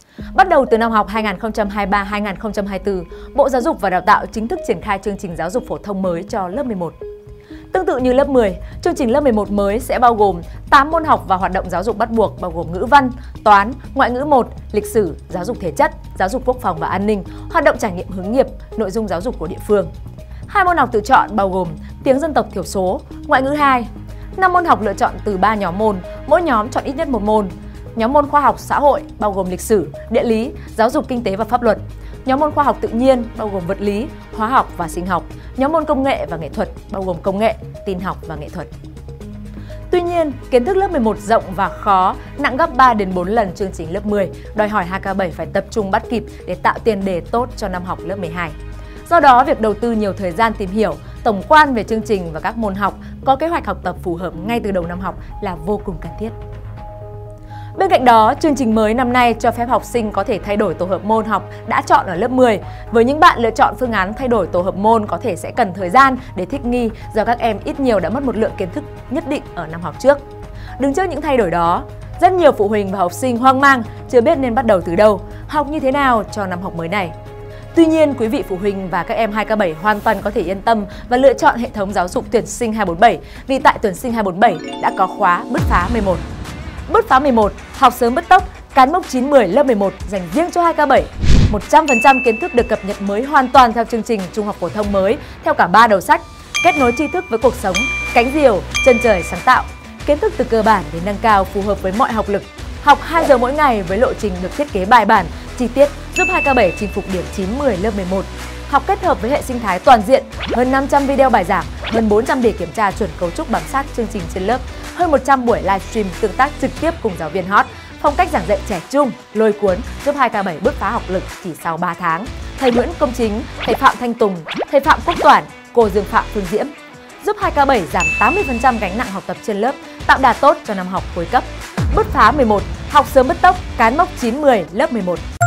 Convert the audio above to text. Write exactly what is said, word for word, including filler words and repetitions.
Bắt đầu từ năm học hai nghìn không trăm hai mươi ba hai nghìn không trăm hai mươi tư, Bộ Giáo dục và Đào tạo chính thức triển khai chương trình giáo dục phổ thông mới cho lớp mười một. Tương tự như lớp mười, chương trình lớp mười một mới sẽ bao gồm tám môn học và hoạt động giáo dục bắt buộc bao gồm ngữ văn, toán, ngoại ngữ một, lịch sử, giáo dục thể chất, giáo dục quốc phòng và an ninh, hoạt động trải nghiệm hướng nghiệp, nội dung giáo dục của địa phương. Hai môn học tự chọn bao gồm tiếng dân tộc thiểu số, ngoại ngữ hai. Năm môn học lựa chọn từ ba nhóm môn, mỗi nhóm chọn ít nhất một môn. Nhóm môn khoa học xã hội bao gồm lịch sử, địa lý, giáo dục kinh tế và pháp luật. Nhóm môn khoa học tự nhiên bao gồm vật lý, hóa học và sinh học. Nhóm môn công nghệ và nghệ thuật bao gồm công nghệ, tin học và nghệ thuật. Tuy nhiên, kiến thức lớp mười một rộng và khó, nặng gấp ba đến bốn lần chương trình lớp mười, đòi hỏi hai K bảy phải tập trung bắt kịp để tạo tiền đề tốt cho năm học lớp mười hai. Do đó, việc đầu tư nhiều thời gian tìm hiểu, tổng quan về chương trình và các môn học, có kế hoạch học tập phù hợp ngay từ đầu năm học là vô cùng cần thiết. Bên cạnh đó, chương trình mới năm nay cho phép học sinh có thể thay đổi tổ hợp môn học đã chọn ở lớp mười. Với những bạn lựa chọn phương án thay đổi tổ hợp môn có thể sẽ cần thời gian để thích nghi do các em ít nhiều đã mất một lượng kiến thức nhất định ở năm học trước. Đứng trước những thay đổi đó, rất nhiều phụ huynh và học sinh hoang mang, chưa biết nên bắt đầu từ đâu, học như thế nào cho năm học mới này. Tuy nhiên, quý vị phụ huynh và các em hai K bảy hoàn toàn có thể yên tâm và lựa chọn hệ thống giáo dục tuyển sinh hai bốn bảy vì tại tuyển sinh hai bốn bảy đã có khóa bứt phá mười một. Bứt phá mười một, học sớm bứt tốc, cán mốc chín mười lớp mười một dành riêng cho hai K bảy. một trăm phần trăm kiến thức được cập nhật mới hoàn toàn theo chương trình Trung học phổ thông mới theo cả ba đầu sách, kết nối tri thức với cuộc sống, cánh diều, chân trời sáng tạo. Kiến thức từ cơ bản đến nâng cao phù hợp với mọi học lực. Học hai giờ mỗi ngày với lộ trình được thiết kế bài bản, chi tiết giúp hai K bảy chinh phục điểm chín mười lớp mười một. Học kết hợp với hệ sinh thái toàn diện, hơn năm trăm video bài giảng, hơn bốn trăm đề kiểm tra chuẩn cấu trúc bám sát chương trình trên lớp, hơn một trăm buổi livestream tương tác trực tiếp cùng giáo viên hot, phong cách giảng dạy trẻ trung, lôi cuốn giúp hai K bảy bứt phá học lực chỉ sau ba tháng. Thầy Nguyễn Công Chính, thầy Phạm Thanh Tùng, thầy Phạm Quốc Toản, cô Dương Phạm Phương Diễm giúp hai K bảy giảm tám mươi phần trăm gánh nặng học tập trên lớp, tạo đà tốt cho năm học cuối cấp. Bứt phá mười một, học sớm bứt tốc, cán mốc chín mười lớp mười một.